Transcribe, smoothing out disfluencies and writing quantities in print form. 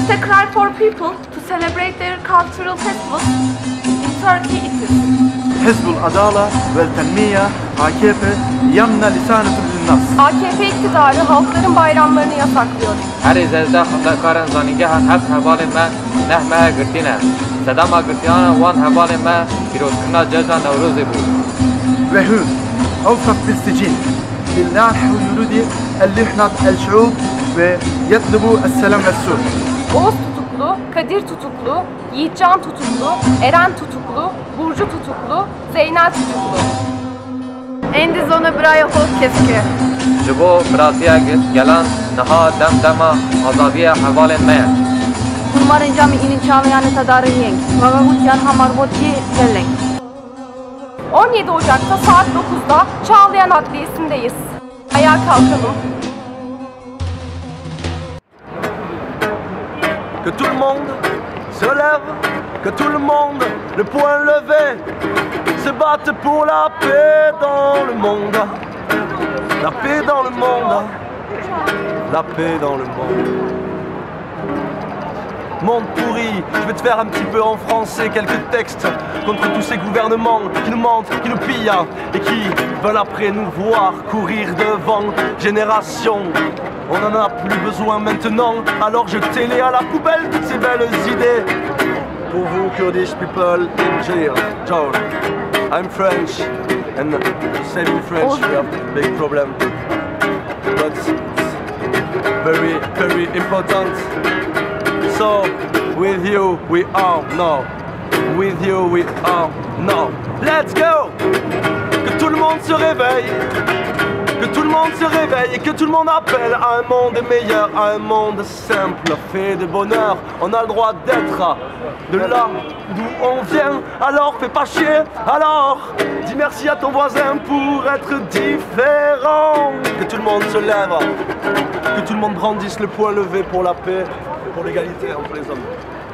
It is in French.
a cry for people to celebrate their cultural festivals. In Turkey it is. حزب العدالة والتنمية AKP يمنع لسانة للناس. AKP iktidarı halkların bayramlarını yasaklıyor. Her izlede xandakarın zanîgehan heft hevalên me nehmehe girtîne. Sedema girtiyana wan hevalên me pîrozkirina cejna Newrozê bû. وهون أوقف بالسجين للناح ويريد اللحنة الشعوب ويطلبوا السلام للسود. Oğuz tutuklu, Kadir tutuklu, Yiğitcan tutuklu, Eren tutuklu, Burcu tutuklu, Zeynel tutuklu. Endi zona biraya hol keski. Ji bo biratiya gelan niha demdema azadiya hevalên me ye. Kurmarın cami inin çağlayanı tadarın yenk. Vagavutyan hamarbotki gellenk. 17 Ocak'ta saat 9'da Çağlayan Adliyesi'ndeyiz. Ayağa kalkalım. Que tout le monde se lève, que tout le monde, le poing levé, se batte pour la paix dans le monde. La paix dans le monde. La paix dans le monde. Monde pourri, je vais te faire un petit peu en français quelques textes contre tous ces gouvernements qui nous mentent, qui nous pillent et qui veulent après nous voir courir devant. Génération, on en a plus besoin maintenant, alors jetez-les à la poubelle toutes ces belles idées. Pour vous Kurdish people in jail, John, I'm French and saying French we have big problem, but it's very, very important. So, with you we are now. With you we are now. Let's go! Que tout le monde se réveille. Que tout le monde se réveille et que tout le monde appelle à un monde meilleur, à un monde simple, fait de bonheur. On a le droit d'être de là d'où on vient. Alors fais pas chier, alors dis merci à ton voisin pour être différent. Que tout le monde se lève, que tout le monde brandisse le poing levé pour la paix et pour l'égalité entre les hommes.